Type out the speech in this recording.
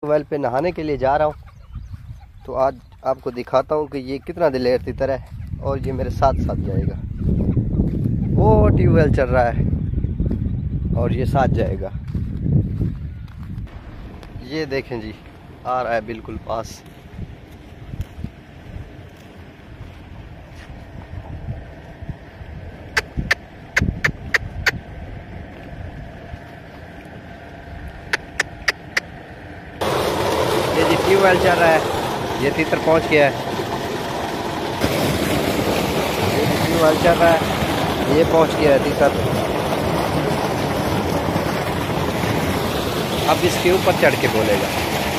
Tubewell पे नहाने के लिए जा रहा हूँ, तो आज आपको दिखाता हूँ कि ये कितना दिलेर तितर है और ये मेरे साथ साथ जाएगा। वो ट्यूबवेल चल रहा है और ये साथ जाएगा। ये देखें जी, आ रहा है बिल्कुल पास। ये जी ट्यूबवेल चल रहा है, ये तीतर पहुंच गया है। ये ट्यूबवेल चल रहा है, ये पहुंच गया है तीतर। अब इसके ऊपर चढ़ के बोलेगा।